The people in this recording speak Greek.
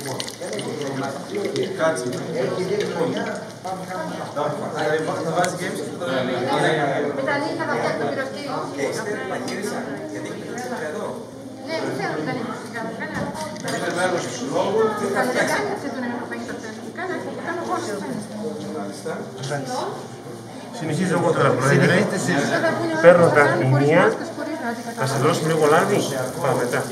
Κάτσε. Θα βάζει games και τώρα Μετανή θα φτιάξει το πυροσκύριο. μαγείρισα, γιατί έχει πυροσκύριο εδώ. Ναι, δεν θέλω να κάνει φυσικά. Έχετε μέρος του συλλόγου, τι θα Δεν φτιάξει. κάνει αυτή τον ευρωπαϊκό τέλος. Κάνω εγώ Μάλιστα. Συνεχίζω εγώ τώρα, Πρόεδρε. Παίρνω τα χνημεία. Θα σε δώσω λίγο λάδι. Πάμε μετά.